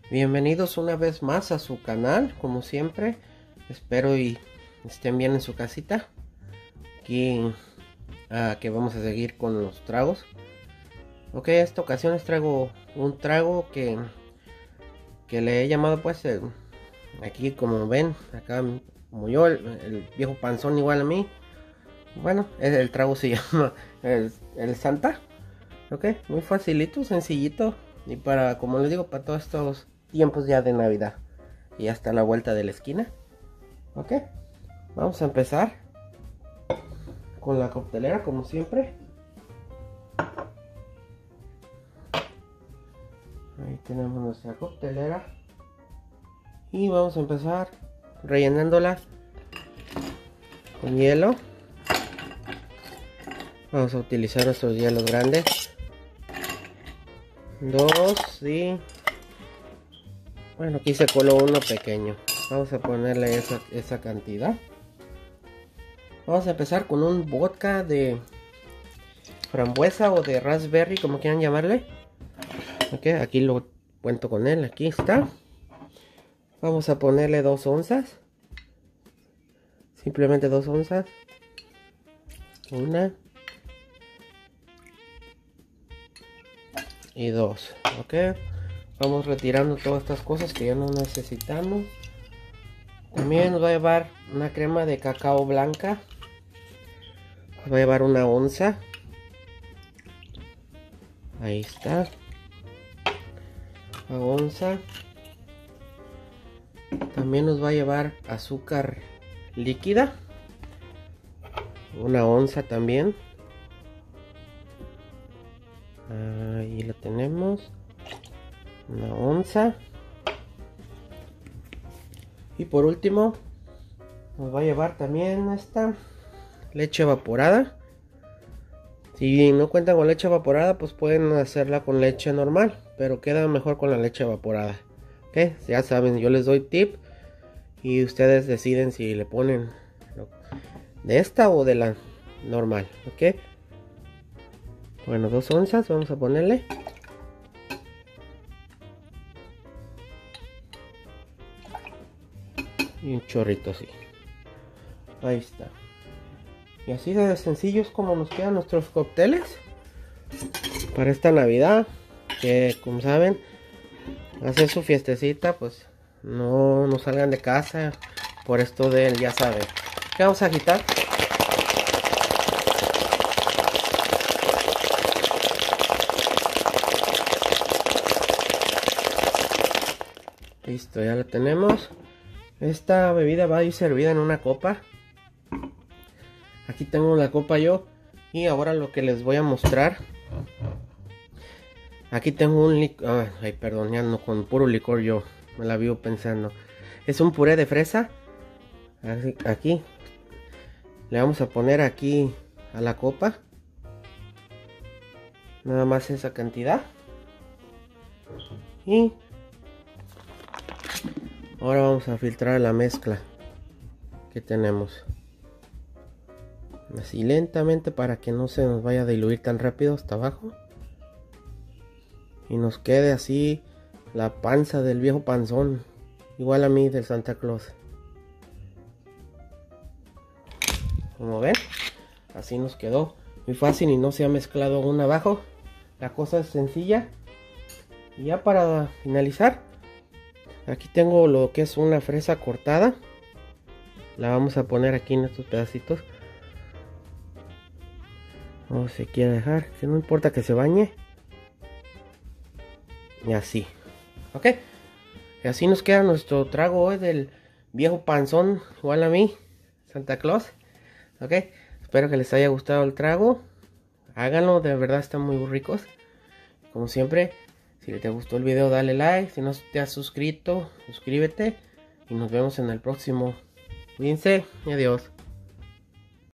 Bienvenidos una vez más a su canal, como siempre. Espero y estén bien en su casita. Aquí que vamos a seguir con los tragos. Ok, esta ocasión les traigo un trago que le he llamado pues aquí como ven, acá como yo, el viejo panzón igual a mí. Bueno, el trago se llama el Santa. Ok, muy facilito, sencillito. Y para, como les digo, para todos estos tiempos ya de Navidad. Y hasta la vuelta de la esquina. Ok, vamos a empezar con la coctelera como siempre. Ahí tenemos nuestra coctelera. Y vamos a empezar rellenándola con hielo. Vamos a utilizar nuestros hielos grandes. 2 y... bueno, aquí se coló uno pequeño. Vamos a ponerle esa cantidad. Vamos a empezar con un vodka de frambuesa o de raspberry, como quieran llamarle. Ok, aquí lo cuento con él. Aquí está. Vamos a ponerle 2 onzas. Simplemente 2 onzas. Una. Y 2. Ok. Vamos retirando todas estas cosas que ya no necesitamos. También nos va a llevar una crema de cacao blanca. Nos va a llevar 1 onza. Ahí está. 1 onza. También nos va a llevar azúcar líquida. 1 onza también. Ahí lo tenemos. 1 onza. Y por último nos va a llevar también esta leche evaporada. Si no cuentan con leche evaporada, pues pueden hacerla con leche normal, pero queda mejor con la leche evaporada. Ok, ya saben, yo les doy tip y ustedes deciden si le ponen de esta o de la normal. Ok, bueno, 2 onzas vamos a ponerle. Y un chorrito así. Ahí está. Y así de sencillo es como nos quedan nuestros cócteles para esta Navidad. Que como saben, hacer su fiestecita, pues no salgan de casa por esto de él, ya saben. ¿Qué vamos a agitar? Listo, ya la tenemos. Esta bebida va a ir servida en una copa. Aquí tengo la copa yo. Y ahora lo que les voy a mostrar. Aquí tengo un licor. Ay, perdón, ya no, con puro licor yo me la vivo pensando. Es un puré de fresa. Aquí. Le vamos a poner aquí a la copa. Nada más esa cantidad. Y ahora vamos a filtrar la mezcla que tenemos. Así lentamente para que no se nos vaya a diluir tan rápido hasta abajo. Y nos quede así la panza del viejo panzón. Igual a mí del Santa Claus. Como ven, así nos quedó. Muy fácil y no se ha mezclado aún abajo. La cosa es sencilla. Y ya para finalizar, aquí tengo lo que es una fresa cortada. La vamos a poner aquí en estos pedacitos. No se quiere dejar, que no importa que se bañe. Y así. Ok. Y así nos queda nuestro trago hoy del viejo panzón, igual a mí, Santa Claus. Ok. Espero que les haya gustado el trago. Háganlo, de verdad están muy ricos. Como siempre, si te gustó el video dale like. Si no te has suscrito, suscríbete. Y nos vemos en el próximo. Cuídense y adiós.